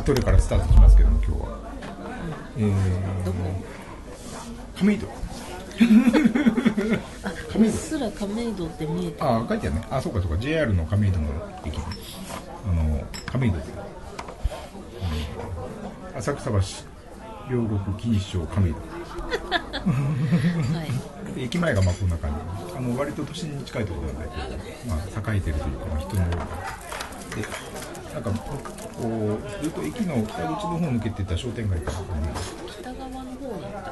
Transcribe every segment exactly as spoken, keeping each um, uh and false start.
後でからスタートしますけども、今日は、うん、えー、 どこ？ 亀戸。 あ、うっすら亀戸って見えてる。 あ、書いてあるね。あ、そうかそうか。ジェイアール の亀戸の駅、あの亀戸で、うん、浅草橋、両国錦糸町亀戸。はい、駅前がまあこんな感じ。あの割と都心に近いところなんで、まあ栄えてるというか、まあ、人も多いから。で、なんかこうずっと駅の北口の方抜けてた商店街から、ね、 北側の方だった。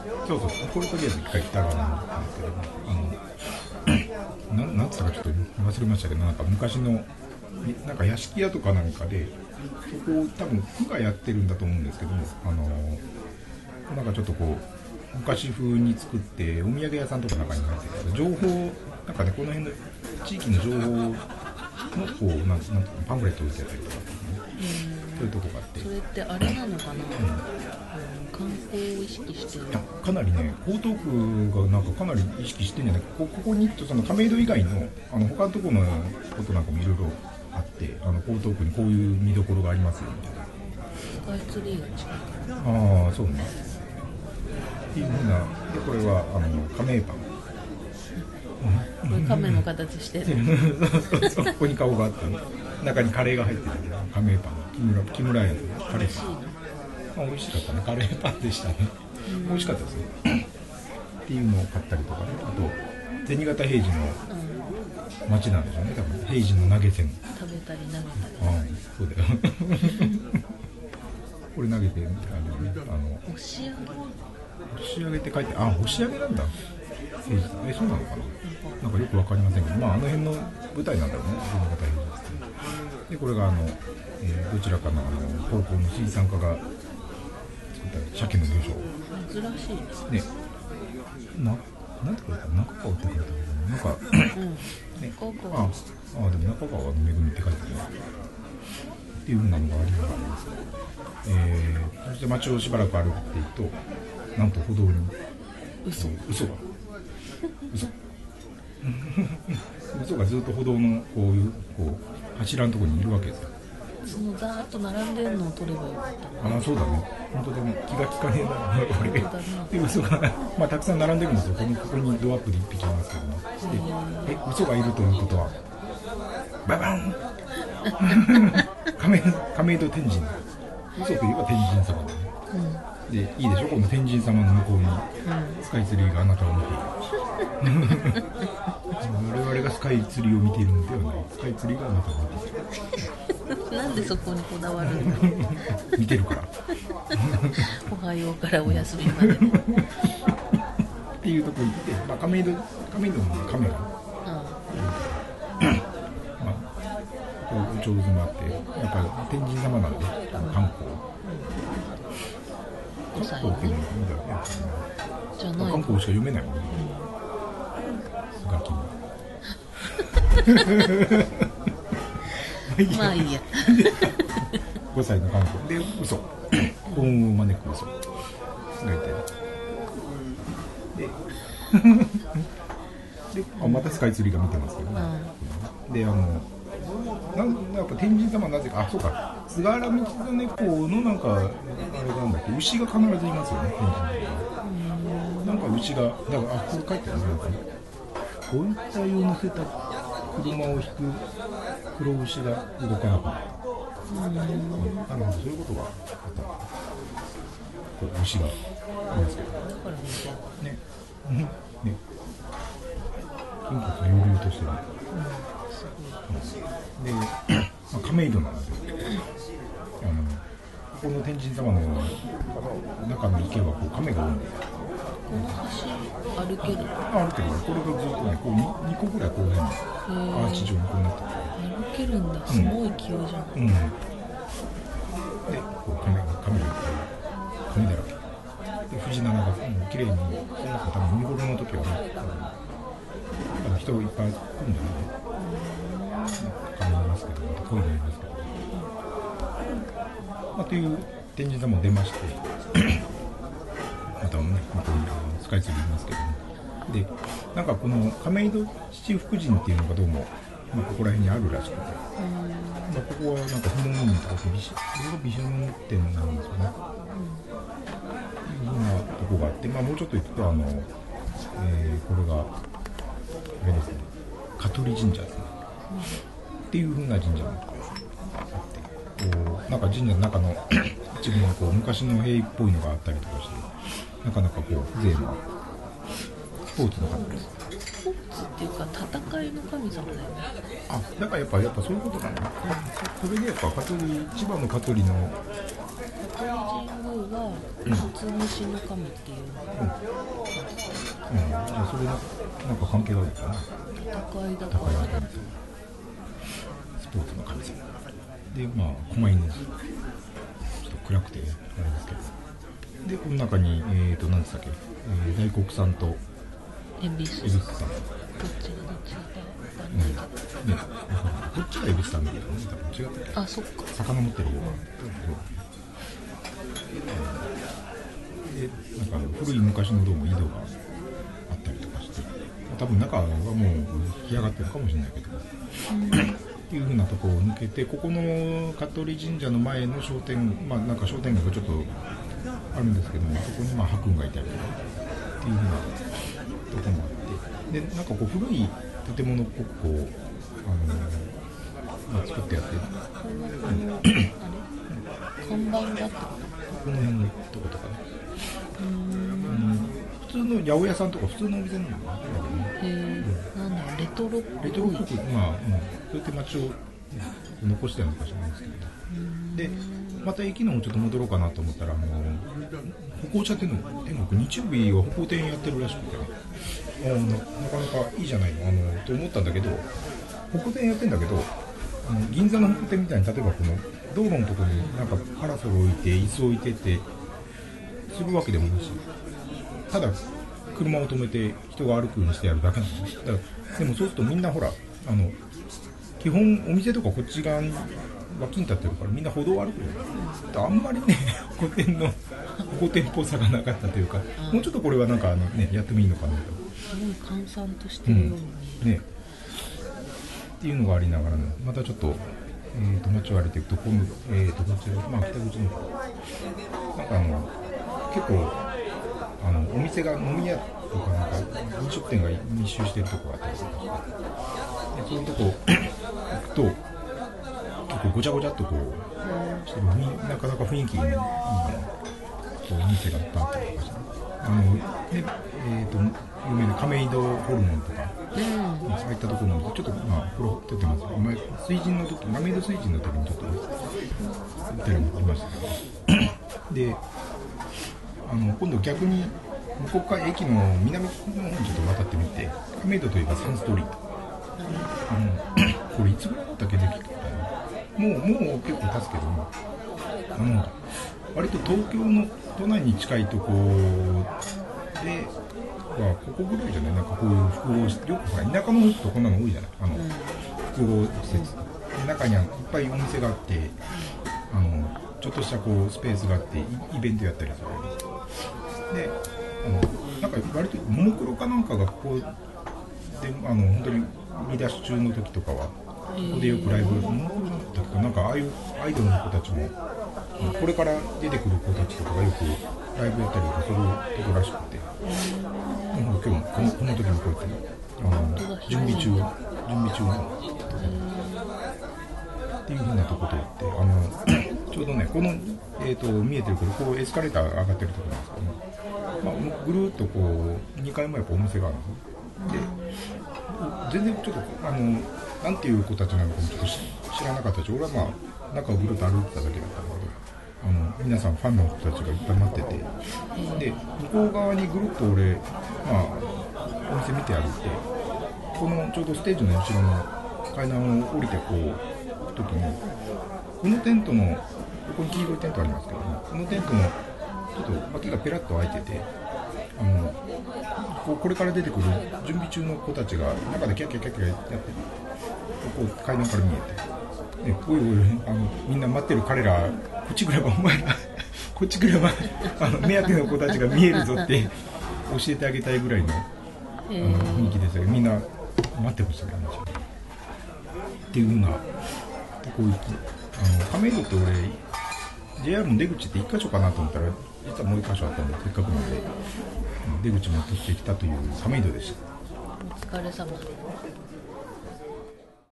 そうそう。これとりあえず一回北側なんですけど、あのななんつったかちょっと忘れましたけど、なんか昔のなんか屋敷屋とかなんかで、そこを多分区がやってるんだと思うんですけども、あのなんかちょっとこう昔風に作ってお土産屋さんとか中に入ってる情報なんかね、この辺の地域の情報のこうなんなんていうのパンフレットを売ってたりとか、ね、そういうとこがあって、 それってあれなのかな、うん、観光を意識してる。 かなりね、江東区がなんかかなり意識してんじゃないか。こここにその亀戸以外のあの他のところのことなんかもいろいろあって、あの江東区にこういう見どころがありますよみたいな。 スカイツリーが近い。 ああ、そうね。っていうふうな、でこれはあの亀パン。 これ亀の形してる。 そうそう、ここに顔があって、中にカレーが入ってる亀パン、木村木村屋のカレーパン。まあ、美味しかったね、カレーパンでしたね。美味しかったですよ。っていうのを買ったりとかね、あと銭形平次の町なんでしょうね、多分平次の投げ銭。 食べたり投げたり。 ああ、そうだよ。これ投げてみたいなね、あの押し上げ。 押し上げて書いて、あ、押し上げなんだ。え、そうなのかな。なんかよくわかりませんけど、まああの辺の舞台なんだろうね、銭形平次。でこれがあの、えー、どちらかのあの高校の水産科が作った鮭の魚珍しいですね。な、なんて書いてある、中川って書いてあるけど、なんか、うん、ね、ああ、でも中川の恵みって書いてあるね。っていうふうなのがあります。えー、そして街をしばらく歩いていくと、なんと歩道に嘘嘘が嘘嘘がずっと歩道のこういうこう柱のところにいるわけですよ。 そのざーっと並んでるのを撮ればよかった。 ああ、そうだね。本当だね。気が利かねえなこれで嘘がまあたくさん並んでるんですよ。このここにドアップで一匹いますけども、え嘘がいるということはババン亀亀戸天神、嘘といえば天神様だね、うん、でいいでしょ、この天神様の向こうにスカイツリーがあなたを見ている我々がスカイツリーを見ているのではない、スカイツリーがあなたを見ているなんでそこにこだわるの見てるからおはようからお休みまでっていうところに行って、まあ、亀戸亀戸のカメラ、こう上手もあって、やっぱり天神様なんで観光観光っていうのがいいんだろうね。 じゃない観光しか読めないもんね。ガキまあいいやごさいの観光で嘘幸運を招く嘘がいて、でであまたスカイツリーが見てますけどね、うん、であのなんやっぱ天神様はなぜか、あ、そうか、菅原道真公のなんかあれなんだっけ、牛が必ずいますよね、天神様。なんか牛が、だからあ、これ書いてあるね、なんかね、こういった用乗せた車を引く黒牛が動かなくなる。うん、なるほど、そういうことがあった。こう牛がいますけど。ね、ね、ね、とにかく悠々としてる。で、まあ、亀戸なんで、あのここの天神様の中の池はこう亀が多いんで、 この橋歩ける？ あ、歩ける。これがずっとね、こう 2, 2個ぐらいこういうふうにアーチ状にこうなってる。 歩けるんだ、すごい勢いじゃん。うん。うん、 で、こう亀が亀が亀だらけ。で、藤棚がもう綺麗に、この子多分見頃の時はね、あの人いっぱい来るんだよね。亀いますけど、また鯉もいますけど、まあ、という天神様も出ましてまたね、またスカイツリーいますけども、で、なんかこの亀戸七福神っていうのがどうもまあ、ここら辺にあるらしくて、まあ、ここはなんか不問院とか美酒美酒の店なんですよね。いうふうなとこがあって、まあ、もうちょっと行くとあの、えー、これがあれですね、香取神社ですね、っていう風な神社もあって、こうなんか神社の中の一部のこう昔の兵っぽいのがあったりとかして、なかなかこう風情のあるスポーツの神です。 スポーツっていうか戦いの神様だよね。 あ、だからやっぱやっぱそういうことなんだ、うん、それでやっぱ香取、千葉の香取の香取神宮は初虫の神っていう、 うんうんうん、じゃあそれのなんか関係があるかな。 戦いだから戦いの神様、スポーツの神様で、まあ狛犬、ちょっと暗くてあれですけど、でこの中にえーと何でしたっけ、えー、大黒さんと恵比寿恵比寿さん、 どっちがどっちだかうんね、こっちが恵比寿さんだけどね、多分違ったっけ、 あ、そっか。 魚持ってるような、でなんか古い昔のどうも井戸があったりとかして、多分中はもう干上がってるかもしれないけど、っていう風なところを抜けて、ここの香取神社の前の商店、まあなんか商店街がちょっとあるんですけども、そこにまあ白雲がいたりとかっていう風なところもあって、でなんかこう古い建物っぽくこう、あのーまあ、作ってやってる、 これはこのあれ看板があったこの辺のとことかね、 うーん、 うん、普通の八百屋さんとか普通のお店なんだよね。 へえ、なんだろう、レトロっぽいレトロっぽく、まあ、うん、そうやって街を残してるのかしらないですけど、でまた駅の方ちょっと戻ろうかなと思ったら、あの歩行者天国、日曜日は歩行天やってるらしくて、あのなかなかいいじゃないの、あのと思ったんだけど、歩行天やってんだけど、あの銀座の歩行天みたいに、例えばこの道路のところになんかパラソル置いて椅子置いてってするわけでもないし、ただ車を止めて人が歩くようにしてやるだけなのね。だからでもそうするとみんなほら、あの基本お店とかこっち側に脇に立ってるからみんな歩道を歩くよ、うん、あんまりね歩行天の歩行天っぽさがなかったというか、もうちょっとこれはなんかあの、ね、やってもいいのかなと、 すごい閑散としてるように見える、 うんね、っていうのがありながら、ね、またちょっと、えー、と街を歩いていくと、この、えー、とこちら、まあ、北口のなんかあの結構あのお店が飲み屋とかなんか飲食店が密集してるところがあったりとかして、でそういうとこ行くと結構ごちゃごちゃっとこうしてる、なかなか雰囲気がいいこうお店がいっぱいあったりとかして、あので、えー、と有名な亀戸ホルモンとか、うん、そういったところもちょっとまあこれ撮ってますけど、まあ、水神の時、亀戸水神の時にちょっと行ったりもありましたけどで、あの今度逆に向こうから駅の南の方にちょっと渡ってみて、亀戸といえばサンストリート、うん、これいつぐらいだったっけできたかな、もうもう結構経つけども、あの割と東京の都内に近いとこではここぐらいじゃない、なんかこういう複合施設、よくほら田舎の方とこんなの多いじゃない、あの複合施設で中にはいっぱいお店があって、あのちょっとしたこうスペースがあってイベントやったりするで、あのなんか割とももクロかなんかがここであの本当に見出し中の時とかはここでよくライブ、ももクロだったかなんかああいうアイドルの子たちもこれから出てくる子たちとかがよくライブやったりとかするところらしくて、今日もこのこの時もこうやってあの準備中準備中のっていう風なところでってあのちょうどねこの、えー、と見えてるけどこうエスカレーターが上がってるところなんですけど、ね、まあ、ぐるっとこうにかいもやっぱお店があるんですよ。で全然ちょっとあのなんていう子たちなのかもちょっと知らなかったし、俺はまあ中をぐるっと歩いてただけだったんだけど、あの皆さんファンの人たちがいっぱい待ってて、で向こう側にぐるっと俺、まあ、お店見て歩いて、このちょうどステージの後ろの階段を降りてこう時にこのテントのここに黄色いテントありますけども、このテントのちょっと脇がペラッと開いてて、あのこ, これから出てくる準備中の子たちが中でキャッキャッキャッキャやってる、ここ階段から見えて、ね、おいおいあのみんな待ってる彼らこっち来ればお前らこっち来ればあの目当ての子たちが見えるぞって教えてあげたいぐらいの、あの雰囲気でしたけど、みんな待ってましたけどね。 っていうふうな、こういうあの亀戸って俺 ジェイアール の出口っていっ箇所かなと思ったら実はもういっ箇所あったんで、せっかくなんで出口も取ってきたという亀戸でした。 お疲れ様です。